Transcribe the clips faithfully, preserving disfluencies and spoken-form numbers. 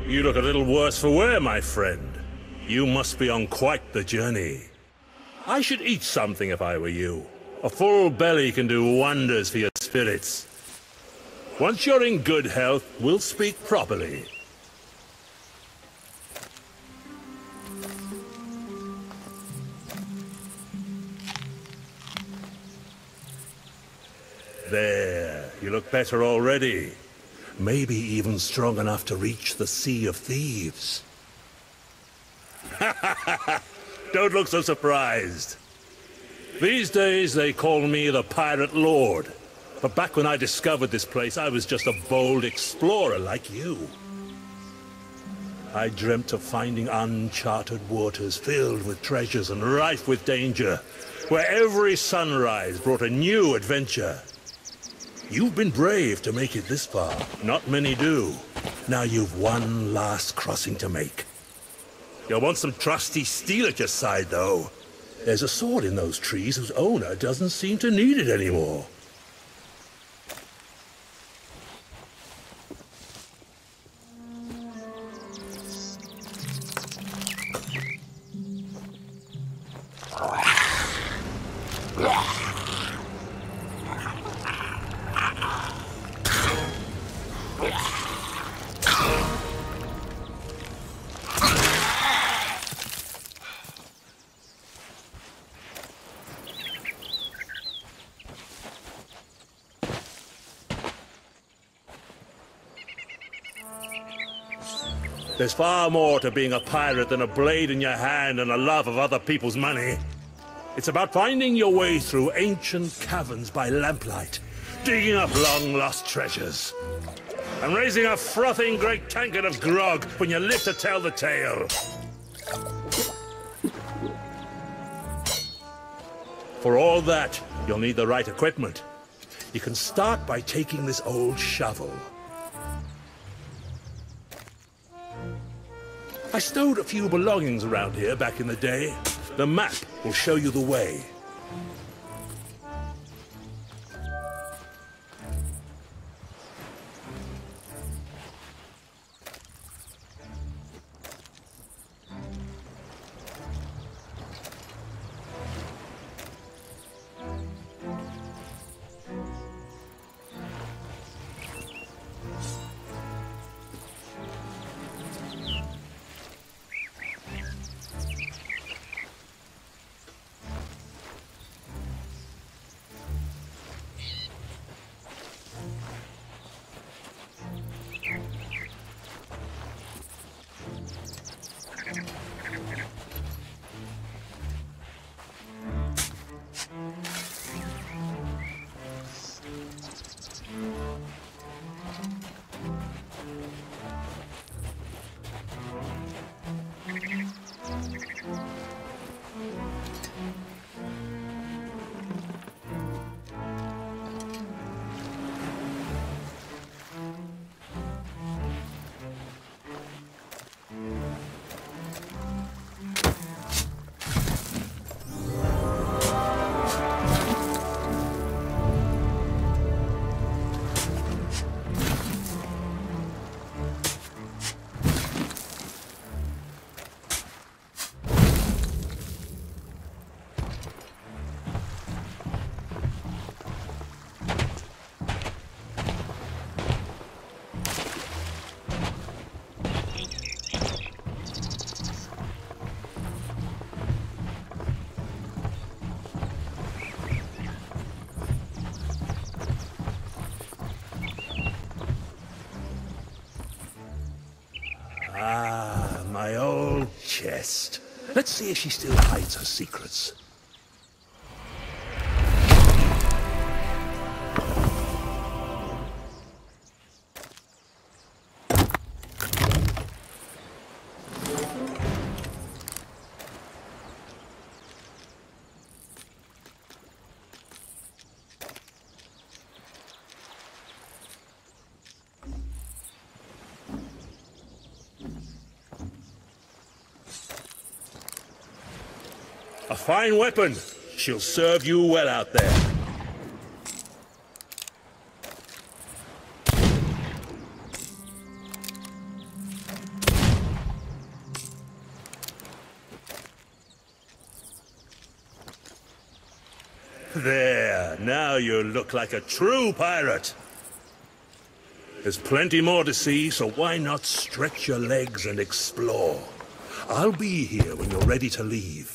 You look a little worse for wear, my friend. You must be on quite the journey. I should eat something if I were you. A full belly can do wonders for your spirits. Once you're in good health, we'll speak properly. There, you look better already. Maybe even strong enough to reach the Sea of Thieves. Don't look so surprised. These days they call me the Pirate Lord. But back when I discovered this place, I was just a bold explorer like you. I dreamt of finding uncharted waters filled with treasures and rife with danger, where every sunrise brought a new adventure. You've been brave to make it this far. Not many do. Now you've one last crossing to make. You'll want some trusty steel at your side, though. There's a sword in those trees whose owner doesn't seem to need it anymore. There's far more to being a pirate than a blade in your hand and a love of other people's money. It's about finding your way through ancient caverns by lamplight, digging up long-lost treasures, and raising a frothing great tankard of grog when you live to tell the tale. For all that, you'll need the right equipment. You can start by taking this old shovel. I stowed a few belongings around here back in the day. The map will show you the way. Ah, my old chest. Let's see if she still hides her secrets. A fine weapon. She'll serve you well out there. There, now you look like a true pirate. There's plenty more to see, so why not stretch your legs and explore? I'll be here when you're ready to leave.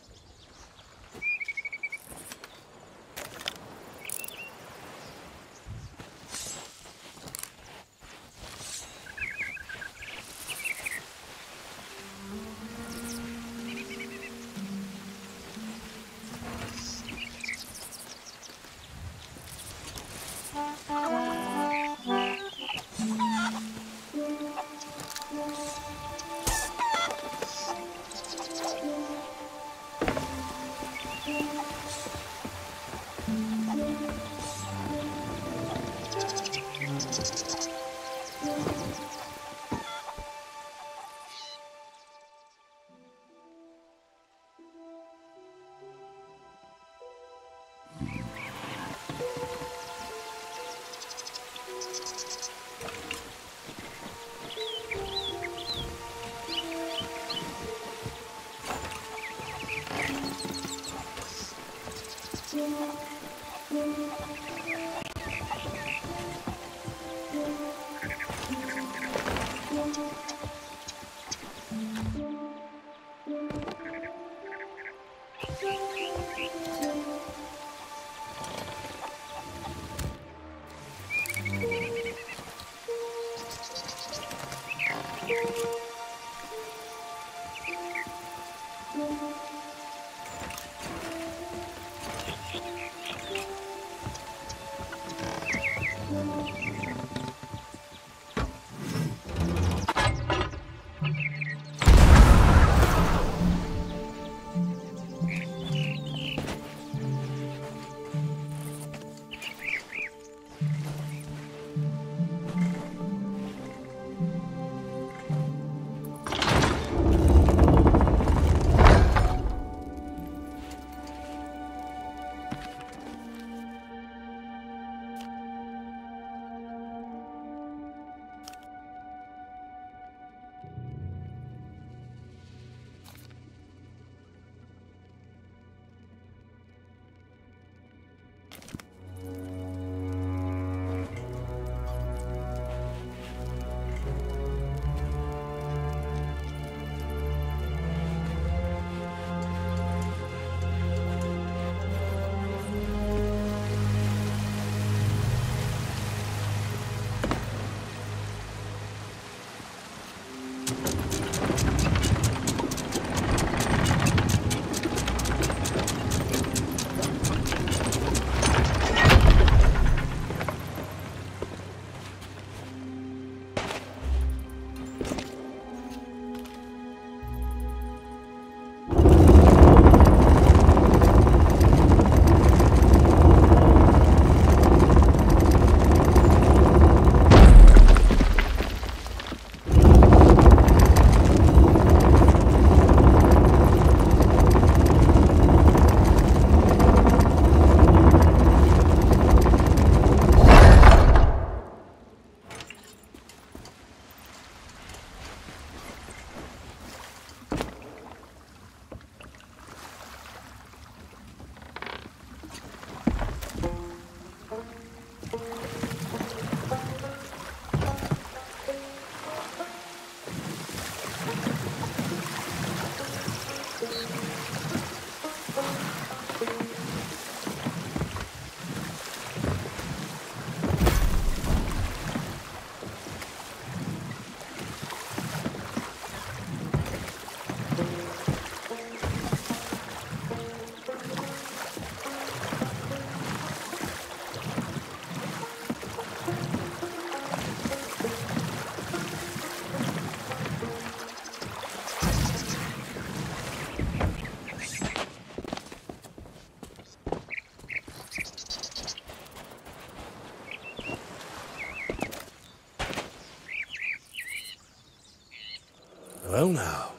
Well now,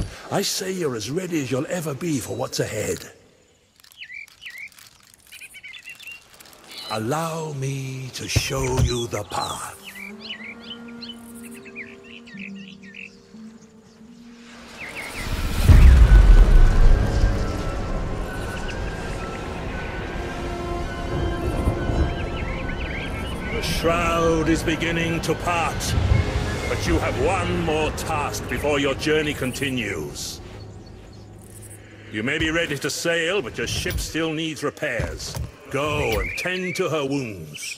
I say you're as ready as you'll ever be for what's ahead. Allow me to show you the path. The shroud is beginning to part, but you have one more task before your journey continues. You may be ready to sail, but your ship still needs repairs. Go and tend to her wounds.